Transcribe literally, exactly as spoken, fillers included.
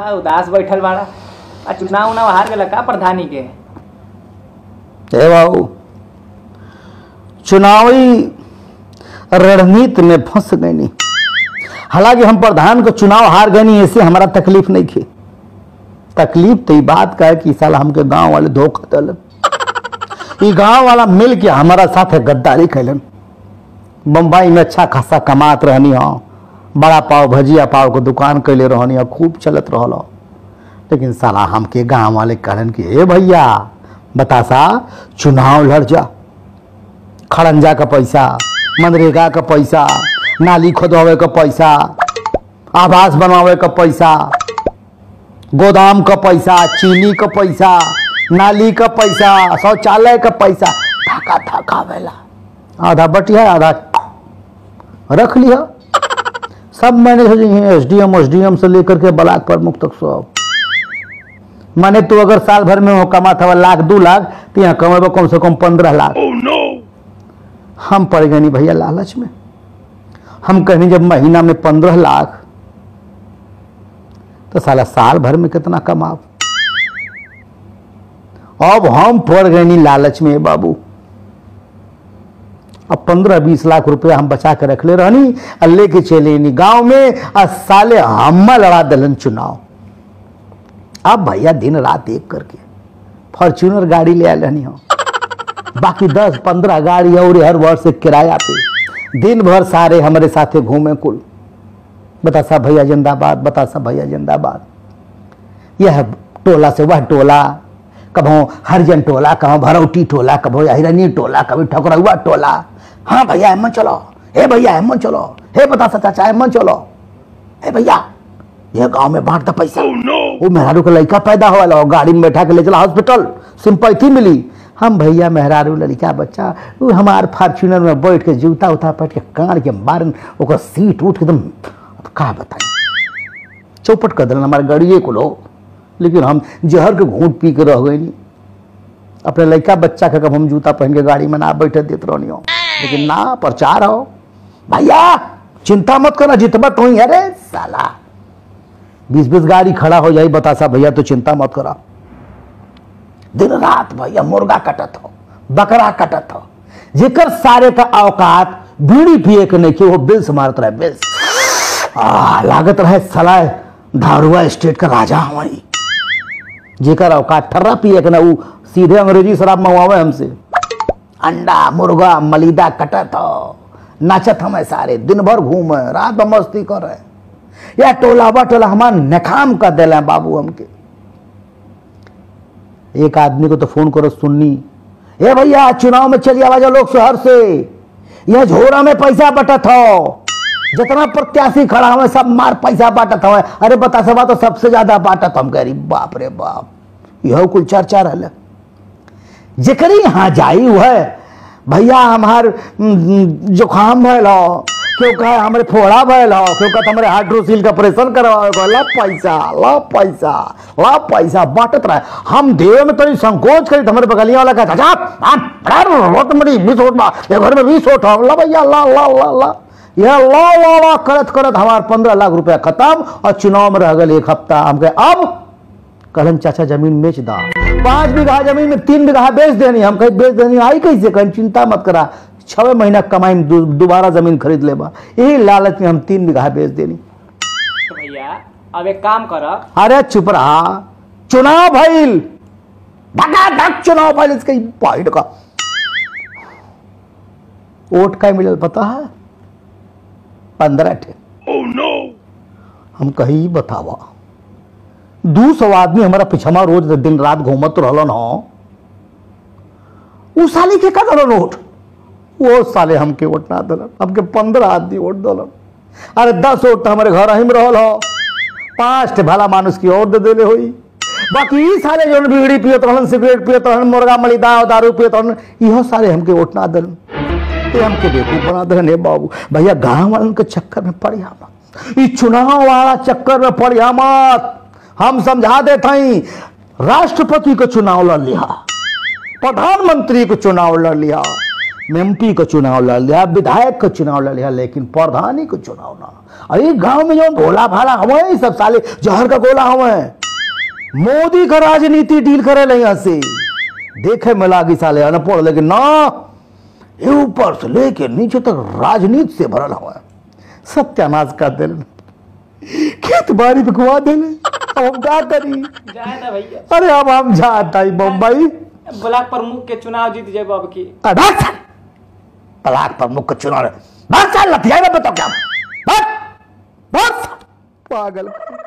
का उदास बैठल बाड़ा? आ चुनाव उनाव हार गया का प्रधानी के? ए बाबू, चुनावी रणनीति में फंस गए नहीं। हालांकि हम प्रधान को चुनाव हार गए नहीं, ऐसे हमारा तकलीफ नहीं थी। तकलीफ तो ये बात का है कि साला हमके गांव वाले धोखा दिलन। ये गांव वाला मिल के हमारा साथ गद्दारी कैलन। बम्बई में अच्छा खासा कमात रहनी हो, बड़ा पाव भजिया पाव को दुकान कैले रहनी हो, खूब चलत रहल। लेकिन साला हमके गांव वाले कहलन कि ए भैया बतासा चुनाव लड़ जा, खड़ंजा का पैसा, मनरेगा का पैसा, नाली खोदवावे का पैसा, आवास बनवावे का पैसा, गोदाम का पैसा, चीनी का पैसा, नाली का पैसा, शौचालय का पैसा, थका थका वेला आधा बटिया आधा रख लिया। सब मैंने S D M S D M से लेकर के ब्लॉक प्रमुख तक सब माने तो अगर साल भर में हो कमा था लाख दो लाख तो यहाँ कमेबो कम से कम पंद्रह लाख। oh, no. हम पड़ गए नहीं भैया लालच में। हम कहनी जब महीना में पंद्रह लाख तो साला साल भर में कितना कमाओ। अब हम पड़ गए नहीं लालच में बाबू। अब पंद्रह बीस लाख रुपया हम बचा के रख ले रहनी और लेके चले नहीं गांव में और साले हम्मा लड़ा दलन चुनाव। अब भैया दिन रात एक करके फॉर्च्यूनर गाड़ी ले आनी हो, बाकी दस पंद्रह गाड़ी और हर वर्ष किराया पे दिन भर सारे हमारे साथे घूमे कुल। बता सा भैया जिंदाबाद, बता सा भैया जिंदाबाद। यह टोला से वह टोला, कभो हरिजन टोला, कभो भरौटी टोला, कभो हिरनी टोला, कभी ठकुरौआ टोला। हाँ भैया एमन चलो, हे भैया एमन चलो, हे बता सा चाचा एमन चलो, हे भैया यह गांव में बांट द पैसा। oh, no. वो मेहरारू का लड़का पैदा हो गाड़ी में बैठा के ले चला हॉस्पिटल, सिंपैथी मिली। हम भैया मेहरारू लड़का बच्चा वो हमारे फॉर्च्यूनर में बैठ के जूता उता पट के कान के मारन ओकर सीट उठ एकदम का बताई चौपट कर दिलन हमारे गाड़िए को लो। लेकिन हम जहर के घूंट पी के रह गए नहीं। अपने लड़का बच्चा का कब हम जूता पहन के गाड़ी में ना बैठे देते रहनी हो, लेकिन ना प्रचार हो भैया चिंता मत करना जितबा तो ही। अरे साला बीस बीस गाड़ी खड़ा हो जाए बता सा भैया तो चिंता मत करा। दिन रात भैया मुर्गा कटत हो, बकरा कटत हो, जेकर सारे का औकात बीड़ी पिए के नहीं के वो बिल्स मारत रहे बिल्स। आ, लागत रहे साला धारुआ स्टेट का राजा हमारी। जेकर औकात ठर्रा पिए के ना वो सीधे अंग्रेजी शराब मंगवावे हमसे। अंडा मुर्गा मलिदा कटत हो, नाचत हमें सारे दिन भर घूमे रात में मस्ती कर रहे या टोला बा टोला हमार नकाम कर दिला बाबू हमके। एक आदमी को तो फोन करो सुननी, ए भैया चुनाव में चलिए आवाज लोग शहर से, यह झोरा में पैसा बटत हो, जितना प्रत्याशी खड़ा हुआ सब मार पैसा बांटत हुआ। अरे बता सबा तो सबसे ज्यादा बांटत हम कह रही बाप रे बाप। यह कुल चर्चा रहा जेकरी यहाँ जाई वह भैया हमार जुकाम भैल हो, क्यों कहे हमारे फोड़ा भैल हो, क्यों कहते हमारे हाइड्रोसिल का ऑपरेशन करवा ला पैसा ला पैसा ला पैसा बांटत रहे। हम देव में तो संकोच करी हमारे बगलिया वाला कहता घर में बीस वोट हो ला भैया ला ला ला ला यह ला ला ला करत करत हमार पंद्रह लाख रुपया खत्म और चुनाव में रह गए एक हफ्ता। हम कहे अब कहलन चाचा जमीन बेच दा, पांच बीघा जमीन में तीन बीघा बेच देनी। हम कहे बेच देनी आई कैसे, कहीं चिंता मत करा छह महीना कमाई दोबारा जमीन खरीद लेबा। यही लालच में हम तीन बीघा बेच देनी। तो भैया अब एक काम कर। अरे चुप रहा, चुनाव भइल धका धक चुनाव भइल इसके पॉइंट का वोट का मिलल पता है पंद्रह थे। oh, no. हम कही बतावा दो सौ आदमी हमारा पिछमा रोज दिन रात घूमत रहलन हो, उस साले के का दलन वोट, वो साले हमके वोट ना दलन, हमके पंद्रह आदमी वोट दलन। अरे दस वोट तो हमारे घर ही में रहल हो, पांच थे भला मानुष की और दे देले हुई। बाकी ई साले जो बीड़ी पियत रहलन, सिगरेट पियत रहलन, मुर्गा मलिदा दारू पियत रहलन, इहो साले हमके वोट ना दलन। हमके बेवकूफ बना दे बाबू। भैया गांव वालों के चक्कर में पड़िया मत, इस चुनाव वाला चक्कर में पड़िया मत। हम समझा देते हैं राष्ट्रपति को चुनाव लड़ लिया, प्रधानमंत्री को चुनाव लड़ लिया, एमपी का चुनाव लड़ लिया, विधायक का चुनाव लड़ लिया, लेकिन प्रधानी का चुनाव ना। अरे गांव में जो भोला भाला हमें सब साले जहर का गोला हमें मोदी का राजनीति डील करे ले यहाँ से देखे में लागी साले अनपढ़, लेकिन ना ये ऊपर से लेके नीचे तक राजनीति से भरल हुआ सत्यानाश कर दे, खेत बाड़ी बिकवा दे, हम क्या करी? जाए ना भैया। अरे अब हम जाता ही बम्बई ब्लॉक प्रमुख के चुनाव जीत जाए अब की। ब्लॉक प्रमुख के चुनाव लतिया में बताओ क्या? बस बस पागल।